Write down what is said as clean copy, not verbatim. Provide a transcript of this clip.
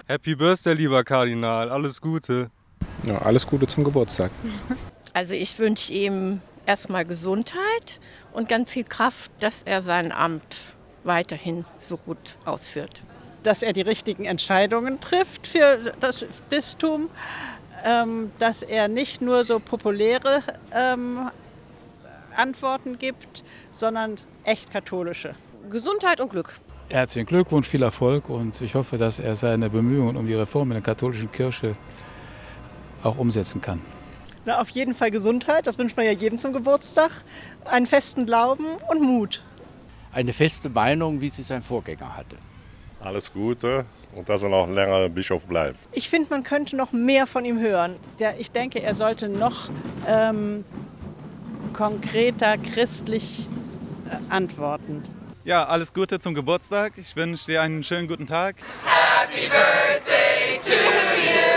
Happy Birthday, lieber Kardinal, alles Gute. Ja, alles Gute zum Geburtstag. Also ich wünsche ihm erstmal Gesundheit und ganz viel Kraft, dass er sein Amt weiterhin so gut ausführt. Dass er die richtigen Entscheidungen trifft für das Bistum, dass er nicht nur so populäre Antworten gibt, sondern echt katholische. Gesundheit und Glück. Herzlichen Glückwunsch, viel Erfolg und ich hoffe, dass er seine Bemühungen um die Reform in der katholischen Kirche auch umsetzen kann. Na, auf jeden Fall Gesundheit, das wünscht man ja jedem zum Geburtstag, einen festen Glauben und Mut. Eine feste Meinung, wie sie sein Vorgänger hatte. Alles Gute und dass er noch länger Bischof bleibt. Ich finde, man könnte noch mehr von ihm hören. Ich denke, er sollte noch konkreter christlich antworten. Ja, alles Gute zum Geburtstag. Ich wünsche dir einen schönen guten Tag. Happy Birthday to you.